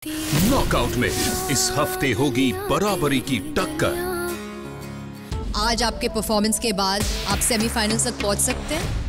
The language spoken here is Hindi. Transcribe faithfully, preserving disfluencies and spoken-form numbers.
नॉकआउट में इस हफ्ते होगी बराबरी की टक्कर। आज आपके परफॉर्मेंस के बाद आप सेमीफाइनल्स तक पहुंच सकते हैं।